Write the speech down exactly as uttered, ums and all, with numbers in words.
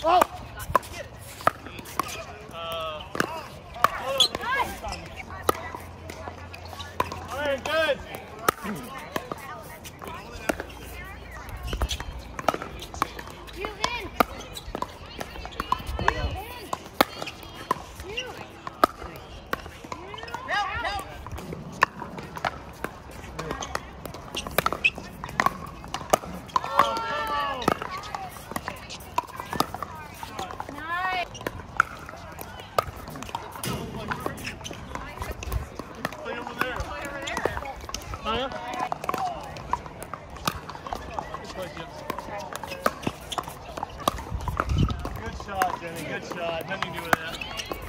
Oh! Uh, all right, good. You in. You in. You. Help, help. Nice. Play over there. Play over there. Huh? Good shot, Jenny. Good shot. Nothing to do with that.